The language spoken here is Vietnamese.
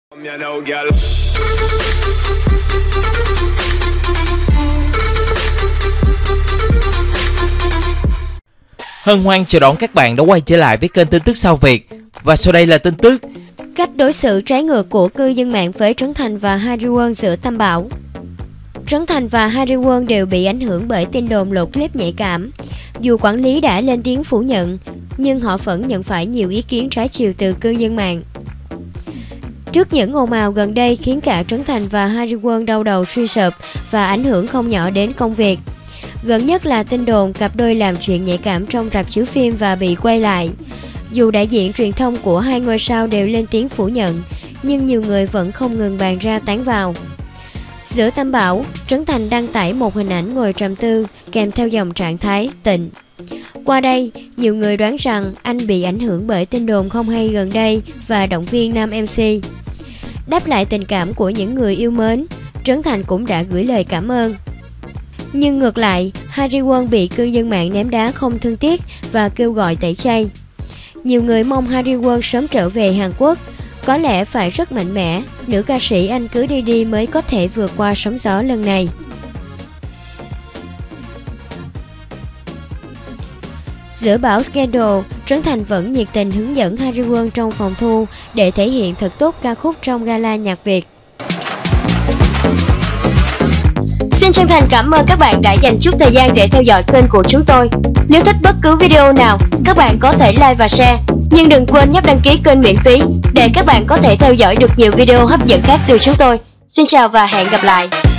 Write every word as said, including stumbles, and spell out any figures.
Hân hoan chào đón các bạn đã quay trở lại với kênh tin tức Sao Việt. Và sau đây là tin tức cách đối xử trái ngược của cư dân mạng với Trấn Thành và Harry Won giữa Tam Bảo. Trấn Thành và Harry Won đều bị ảnh hưởng bởi tin đồn lột clip nhạy cảm. Dù quản lý đã lên tiếng phủ nhận, nhưng họ vẫn nhận phải nhiều ý kiến trái chiều từ cư dân mạng. Trước những ồn ào gần đây khiến cả Trấn Thành và Harry Won đau đầu suy sụp và ảnh hưởng không nhỏ đến công việc. Gần nhất là tin đồn cặp đôi làm chuyện nhạy cảm trong rạp chiếu phim và bị quay lại. Dù đại diện truyền thông của hai ngôi sao đều lên tiếng phủ nhận, nhưng nhiều người vẫn không ngừng bàn ra tán vào. Giữa Tam Bảo, Trấn Thành đăng tải một hình ảnh ngồi trầm tư kèm theo dòng trạng thái tịnh. Qua đây, nhiều người đoán rằng anh bị ảnh hưởng bởi tin đồn không hay gần đây và động viên nam em xê. Đáp lại tình cảm của những người yêu mến, Trấn Thành cũng đã gửi lời cảm ơn. Nhưng ngược lại, Harry Won bị cư dân mạng ném đá không thương tiếc và kêu gọi tẩy chay. Nhiều người mong Harry Won sớm trở về Hàn Quốc. Có lẽ phải rất mạnh mẽ, nữ ca sĩ anh cứ đi đi mới có thể vượt qua sóng gió lần này. Giữa bão scandal, Trấn Thành vẫn nhiệt tình hướng dẫn Harry Won trong phòng thu để thể hiện thật tốt ca khúc trong gala nhạc Việt. Xin chân thành cảm ơn các bạn đã dành chút thời gian để theo dõi kênh của chúng tôi. Nếu thích bất cứ video nào, các bạn có thể like và share. Nhưng đừng quên nhấp đăng ký kênh miễn phí để các bạn có thể theo dõi được nhiều video hấp dẫn khác từ chúng tôi. Xin chào và hẹn gặp lại!